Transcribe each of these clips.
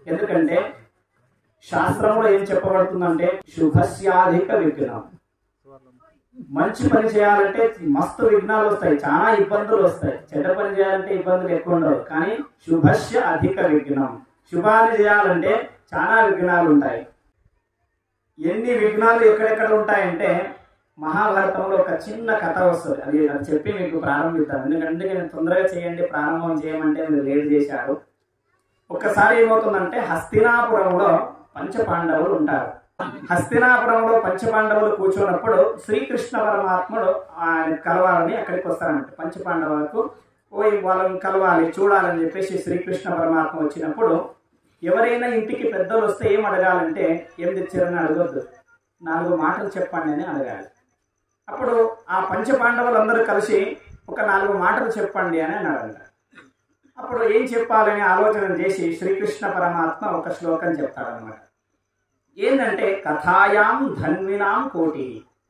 ఎందుకంటే శాస్త్రంలో ఏం చెప్పబడుతుందంటే శుభస్యాధిక విఘ్నం. మంచి పని చేయాలంటే మస్తు విఘ్నాలు వస్తాయి, చాలా ఇబ్బందులు వస్తాయి. చెడ్డ పని చేయాలంటే ఇబ్బందులు ఎక్కువ ఉండవు, కానీ శుభస్య అధిక విఘ్నం. శుభాన్ని చేయాలంటే చాలా విఘ్నాలు ఉంటాయి. ఎన్ని విఘ్నాలు ఎక్కడెక్కడ ఉంటాయంటే మహాభారతంలో ఒక చిన్న కథ వస్తుంది. అది చెప్పి మీకు ప్రారంభిస్తాను. ఎందుకంటే నేను తొందరగా చేయండి, ప్రారంభం చేయమంటే మీరు లేట్ చేశారు. ఒక్కసారి ఏమవుతుందంటే హస్తినాపురంలో పంచపాండవులు ఉంటారు. హస్తినాపురంలో పంచపాండవులు కూర్చున్నప్పుడు శ్రీకృష్ణ పరమాత్ముడు ఆయన కలవాలని అక్కడికి వస్తారంట. పంచపాండవులకు వాళ్ళని కలవాలి, చూడాలని చెప్పేసి శ్రీకృష్ణ పరమాత్మ వచ్చినప్పుడు ఎవరైనా ఇంటికి పెద్దలు వస్తే ఏం అడగాలంటే ఏం తెచ్చారని అడగొద్దు, 4 మాటలు చెప్పండి అని అడగాలి. అప్పుడు ఆ పంచపాండవులందరూ కలిసి ఒక 4 మాటలు చెప్పండి అని అన్నారంట. అప్పుడు ఏం చెప్పాలని ఆలోచన చేసి శ్రీకృష్ణ పరమాత్మ ఒక శ్లోకం చెప్తాడనమాట. ఏంటంటే కథాయాం ధన్వినాం కోటి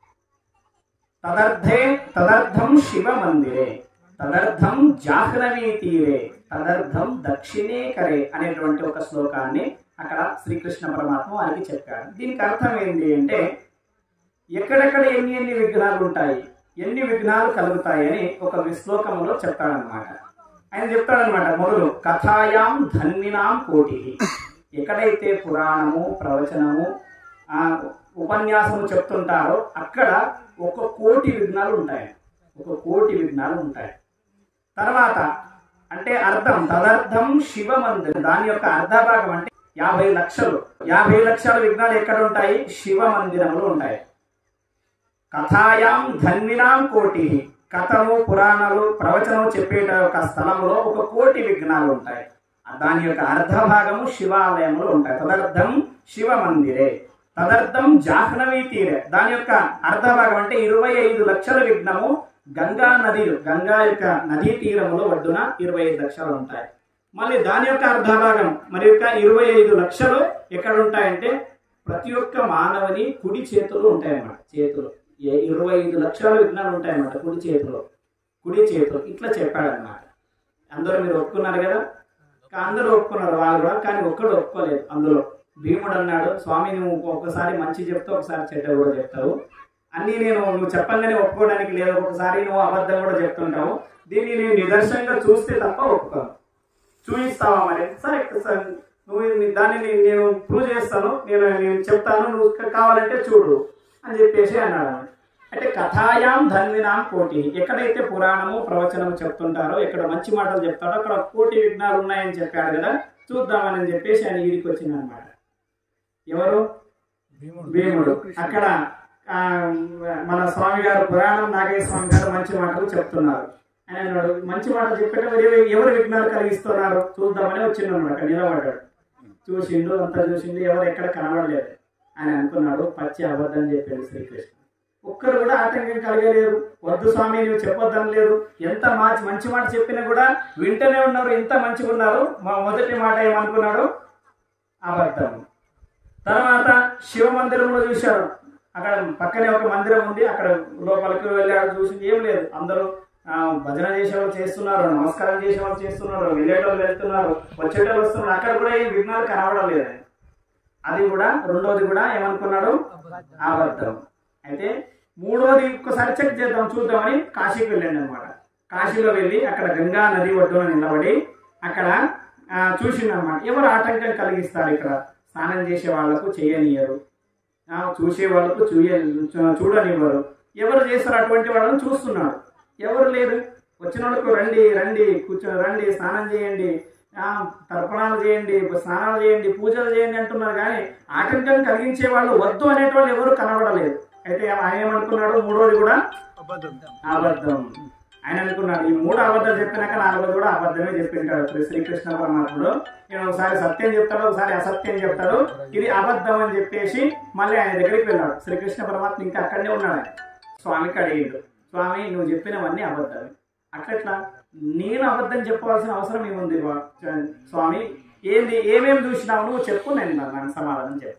తదర్థం శివ మందిరే తదర్థం జాహ్నవీ తీరే తదర్థం దక్షిణే కరే అనేటువంటి ఒక శ్లోకాన్ని అక్కడ శ్రీకృష్ణ పరమాత్మ వారికి చెప్పాడు. దీనికి అర్థం ఏంటి అంటే ఎక్కడెక్కడ ఎన్ని విఘ్నాలు ఉంటాయి, ఎన్ని విఘ్నాలు కలుగుతాయి అని ఒక శ్లోకంలో చెప్తాడనమాట. ఆయన చెప్తాడనమాట మొదలు కథాయాం ధన్వినాం కోటి. ఎక్కడైతే పురాణము ప్రవచనము ఉపన్యాసము చెప్తుంటారో అక్కడ 1,000,000 విఘ్నాలు ఉంటాయి, 1,000,000 విఘ్నాలు ఉంటాయి. తర్వాత అంటే అర్థం తదర్థం శివ మందిరం, దాని యొక్క అర్ధభాగం అంటే 50 లక్షలు. 50 లక్షల విఘ్నాలు ఎక్కడ ఉంటాయి? శివ మందిరములు ఉంటాయి. కథాయాం ధన్వినాం కోటి, కథము పురాణాలు ప్రవచనం చెప్పేట ఒక స్థలంలో 1,000,000 విఘ్నాలు ఉంటాయి. దాని యొక్క అర్ధభాగము శివాలయములు ఉంటాయి. తదర్థం శివ మందిరే తదర్థం జాహ్నవీ తీరే, దాని యొక్క అర్ధభాగం అంటే 25 లక్షల విఘ్నము గంగా యొక్క నదీ తీరములో ఒడ్డున 25 లక్షలు ఉంటాయి. మళ్ళీ దాని యొక్క అర్ధభాగం మరి యొక్క 25 లక్షలు ఎక్కడ ఉంటాయంటే ప్రతి ఒక్క మానవుని కుడి చేతులు ఉంటాయన్నమాట. చేతులు 25 లక్షల విఘ్నాలు ఉంటాయన్నమాట కుడి చేతులు ఇట్లా చెప్పాడన్నమాట. అందరూ మీరు ఒప్పుకున్నారు కదా? అందరూ ఒప్పుకున్నారు వాళ్ళు కూడా, కానీ ఒక్కడు ఒప్పుకోలేదు. అందులో భీముడు అన్నాడు, స్వామి నువ్వు ఒకసారి మంచి చెప్తావు, ఒకసారి చెడ్డ కూడా చెప్తావు, అన్ని నువ్వు చెప్పంగానే ఒప్పుకోవడానికి లేదు, ఒకసారి నువ్వు అబద్ధం కూడా చెప్తుంటావు, దీన్ని నేను నిదర్శనంగా చూస్తే తప్ప ఒప్పుకోను, చూపిస్తావా మరి? సరే నువ్వు దాన్ని నేను ప్రూవ్ చేస్తాను, నేను చెప్తాను, నువ్వు కావాలంటే చూడు అని చెప్పేసి అన్నాడు. అంటే కథాయాం ధన్వినాం కోటి, ఎక్కడైతే పురాణము ప్రవచనము చెప్తుంటారో, ఎక్కడ మంచి మాటలు చెప్తారో అక్కడ 1,000,000 విఘ్నాలు ఉన్నాయని చెప్పాడు కదా, చూద్దామని చెప్పేసి ఆయన వీడికి వచ్చింది అనమాట. ఎవరు? భీముడు. అక్కడ మన స్వామి గారు పురాణం నాగేశ్వర స్వామి గారు మంచి మాటలు చెప్తున్నారు. ఆయన మంచి మాటలు చెప్పేటప్పుడు ఎవరు విఘ్నాలు కలిగిస్తున్నారు చూద్దామని వచ్చిండు అనమాట. అక్కడ నిలబడ్డాడు, చూసిండు, అంతా చూసిండు, ఎవరు ఎక్కడ కనబడలేదు. ఆయన అనుకున్నాడు పచ్చి అబద్ధం చెప్పాడు శ్రీకృష్ణ. ఒక్కరు కూడా ఆటంకం కలిగలేరు, వద్దు స్వామి నువ్వు చెప్పొద్దని లేదు. ఎంత మంచి మాట చెప్పినా కూడా వింటనే ఉన్నారు, ఎంత మంచిగా ఉన్నారు. మొదటి మాట ఏమనుకున్నాడు? అబద్ధం. తర్వాత శివ మందిరంలో చూశాడు, అక్కడ పక్కనే ఒక మందిరం ఉంది, అక్కడ లోపలికి వెళ్ళాడు, చూసింది ఏం లేదు. అందరూ భజన చేసేవాళ్ళు చేస్తున్నారు, నమస్కారం చేసేవాళ్ళు చేస్తున్నారు, వెళ్ళేటోళ్ళు వెళ్తున్నారు, వచ్చేటోళ్ళు వస్తున్నారు, అక్కడ కూడా ఏం విఘ్నాలు కనబడం లేదు. అది కూడా రెండోది కూడా ఏమనుకున్నాడు? అబద్ధం. అయితే మూడోది ఒక్కసారి చెక్ చేద్దాం చూద్దామని కాశీకి వెళ్ళండి అనమాట. కాశీలో వెళ్ళి అక్కడ గంగా నది ఒడ్డున నిలబడి అక్కడ చూసిందనమాట. ఎవరు ఆటంకం కలిగిస్తారు? ఇక్కడ స్నానం చేసే వాళ్లకు చేయనియరు, చూసే వాళ్ళకు చూడనివ్వరు. ఎవరు చేస్తారు? అటువంటి వాళ్ళని చూస్తున్నాడు. ఎవరు లేరు. వచ్చిన వాళ్ళకు రండి రండి స్నానం చేయండి, తర్పణాలు చేయండి, స్నానాలు చేయండి, పూజలు చేయండి అంటున్నారు, కానీ ఆటంకం కలిగించే వాళ్ళు వద్దు అనేటువంటి ఎవరు కనబడలేదు. అయితే ఆయన ఏమనుకున్నాడు? మూడోది కూడా అబద్ధం. ఆయన అనుకున్నాడు ఈ 3 అబద్ధాలు చెప్పినాక 4வது కూడా అబద్ధమే చెప్పింటాడు శ్రీకృష్ణ పరమాత్ముడు. నేను ఒకసారి సత్యం చెప్తాడు, ఒకసారి అసత్యం చెప్తాడు, ఇది అబద్ధం అని చెప్పేసి మళ్ళీ ఆయన దగ్గరికి వెళ్ళాడు. శ్రీకృష్ణ పరమాత్మ ఇంకా అక్కడనే ఉన్నాడు. స్వామికి అడిగాడు, స్వామి నువ్వు చెప్పినవన్నీ అబద్ధాలు, అట్లట్లా నేను అబద్ధం చెప్పవలసిన అవసరం ఏముంది స్వామి? ఏమేమి చూసినావు నువ్వు చెప్పు, నేను నాకు సమాధానం చెప్తాను.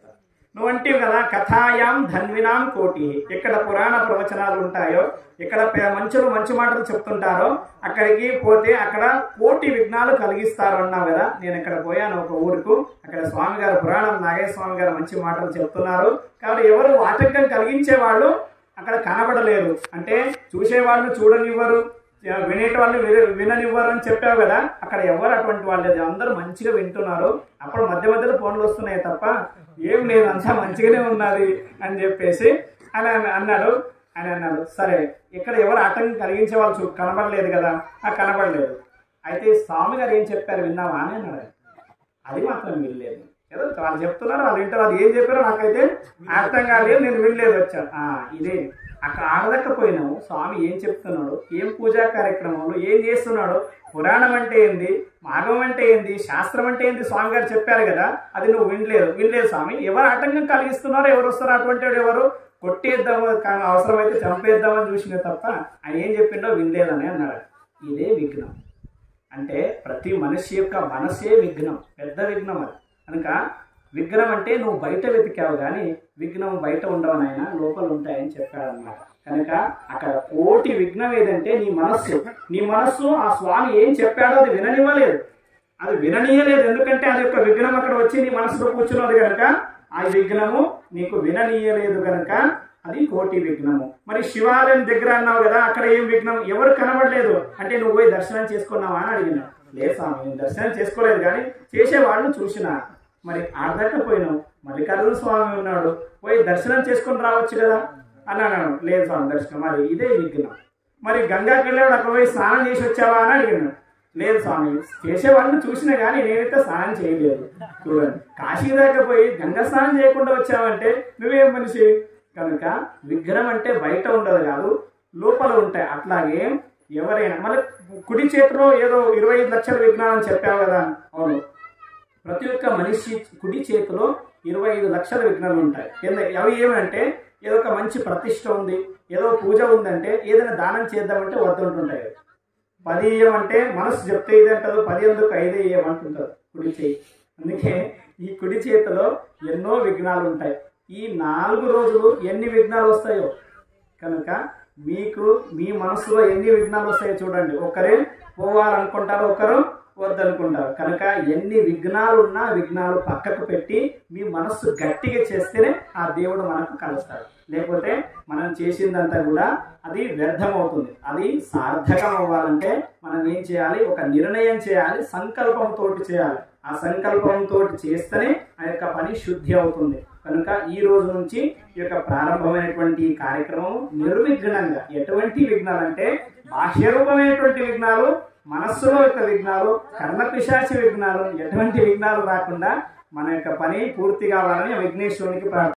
నువ్వంటివి కదా కథాయాం ధన్వినాం కోటి. ఎక్కడ పురాణ ప్రవచనాలు ఉంటాయో, ఎక్కడ మంచి మాటలు చెప్తుంటారో అక్కడికి పోతే అక్కడ కోటి విఘ్నాలు కలిగిస్తారు అన్నావు కదా. నేను ఇక్కడ పోయాను ఒక ఊరుకు, అక్కడ స్వామి గారు పురాణం నాగేశ్వర స్వామి గారు మంచి మాటలు చెప్తున్నారు, కాబట్టి ఎవరు ఆటంకం కలిగించే వాళ్ళు అక్కడ కనబడలేరు. అంటే చూసేవాళ్ళని చూడనివ్వరు, వినేటవాళ్ళని విననివ్వరు అని చెప్పావు కదా. అక్కడ ఎవరు అటువంటి వాళ్ళు లేదు, అందరూ మంచిగా వింటున్నారు. అప్పుడు మధ్య మధ్యలో ఫోన్లు వస్తున్నాయి తప్ప ఏం లేదు, అంతా మంచిగానే ఉన్నది అని చెప్పేసి అని అన్నాడు. సరే ఇక్కడ ఎవరు ఆటంకం కలిగించే వాళ్ళు కనబడలేదు కదా. కనబడలేదు. అయితే స్వామి గారు ఏం చెప్పారు విన్నావా అని అన్నాడు. అది మాత్రం వినలేదు. ఏదో వాళ్ళు చెప్తున్నారు, వాళ్ళు వింటారు. అది ఏం చెప్పారో నాకైతే అర్థం కాలేదు, నేను వినలేదు వచ్చాను. ఇదే అక్కడ ఆడదక్కపోయినావు. స్వామి ఏం చెప్తున్నాడు, ఏం పూజా కార్యక్రమాలు ఏం చేస్తున్నాడు, పురాణం అంటే ఏంది, మాగం అంటే ఏంది, శాస్త్రం అంటే ఏంది స్వామి గారు చెప్పారు కదా. అది నువ్వు వినలేదు స్వామి. ఎవరు ఆటంకం కలిగిస్తున్నారో, ఎవరు వస్తారో అటువంటి వాడు ఎవరు, కొట్టేద్దాము అవసరమైతే చంపేద్దామని చూసిన తప్ప ఆయన ఏం చెప్పిండో వినలేదని అన్నాడు. ఇదే విఘ్నం. అంటే ప్రతి మనిషి యొక్క మనసే విఘ్నం, పెద్ద విఘ్నం అది. కనుక విఘ్నం అంటే నువ్వు బయట వెతికావు కానీ విఘ్నం బయట ఉండవనైనా లోపల ఉంటాయని చెప్పాడన్నమాట. కనుక అక్కడ కోటి విఘ్నం ఏదంటే నీ మనస్సు ఆ స్వామి ఏం చెప్పాడో అది విననీయలేదు. ఎందుకంటే అది యొక్క విఘ్నం అక్కడ వచ్చి నీ మనసులో కూర్చున్నది కనుక ఆ విఘ్నము నీకు విననీయలేదు కనుక అది కోటి విఘ్నము. మరి శివాలయం దగ్గర అన్నావు కదా, అక్కడ ఏం విఘ్నం, ఎవరు కనబడలేదు అంటే నువ్వు పోయి దర్శనం చేసుకున్నావా అని అడిగినా. లేదు స్వామి నేను దర్శనం చేసుకోలేదు కానీ చేసేవాళ్ళను చూసినా. మరి ఆడదక్కపోయినావు, మల్లికార్జున స్వామి ఉన్నాడు, పోయి దర్శనం చేసుకొని రావచ్చు కదా అన్నాను. లేదు స్వామి దర్శనం, మరి ఇదే విఘ్నం. మరి గంగాకి వెళ్ళాడు, అక్కడ పోయి స్నానం చేసి వచ్చావా అని అడిగినాడు. లేదు స్వామి చేసేవాళ్ళని చూసినా కానీ నేనైతే స్నానం చేయలేదు. చూడండి, కాశీ దాకా పోయి గంగా స్నానం చేయకుండా వచ్చావంటే నువ్వేం మనిషి. కనుక విఘ్నం అంటే బయట ఉండదు కాదు, లోపల ఉంటాయి. అట్లాగే ఎవరైనా మళ్ళీ కుడి చేతిలో ఏదో 25 లక్షల విఘ్నాలు అని చెప్పావు కదా. అవును, ప్రతి ఒక్క మనిషి కుడి చేతిలో 25 లక్షల విఘ్నాలు ఉంటాయి. అవి ఏమంటే ఏదో ఒక మంచి ప్రతిష్ట ఉంది, ఏదో పూజ ఉందంటే ఏదైనా దానం చేద్దామంటే వద్దంటుంటాయి. 10 ఇయ్యమంటే మనసు చెప్తే ఇది అంటారు, 10 ఎందుకు 5 ఇయ్యమంటుంటారు కుడి చేయి. అందుకే ఈ కుడి చేతిలో ఎన్నో విఘ్నాలు ఉంటాయి. ఈ 4 రోజులు ఎన్ని విఘ్నాలు వస్తాయో, కనుక మీకు మీ మనసులో ఎన్ని విఘ్నాలు వస్తాయో చూడండి. ఒకరే పోవాలనుకుంటారు, ఒకరు వద్దనుకుంటారు. కనుక ఎన్ని విఘ్నాలు ఉన్నా విఘ్నాలు పక్కకు పెట్టి మీ మనస్సు గట్టిగా చేస్తేనే ఆ దేవుడు మనకు కలుస్తాడు. లేకపోతే మనం చేసిందంతా కూడా అది వ్యర్థం అవుతుంది. అది సార్థకం అవ్వాలంటే మనం ఏం చేయాలి, ఒక నిర్ణయం చేయాలి, సంకల్పంతో చేయాలి. ఆ సంకల్పంతో చేస్తేనే ఆ యొక్క పని శుద్ధి అవుతుంది. కనుక ఈ రోజు నుంచి ఈ యొక్క ప్రారంభమైనటువంటి కార్యక్రమం నిర్విఘ్నంగా, ఎటువంటి విఘ్నాలు అంటే బాహ్య రూపమైనటువంటి విఘ్నాలు, మనస్సులో యొక్క విఘ్నాలు, కర్ణపిశాచి విఘ్నాలు, ఎటువంటి విఘ్నాలు రాకుండా మన యొక్క పని పూర్తి కావాలని విఘ్నేశ్వరునికి ప్రార్థన.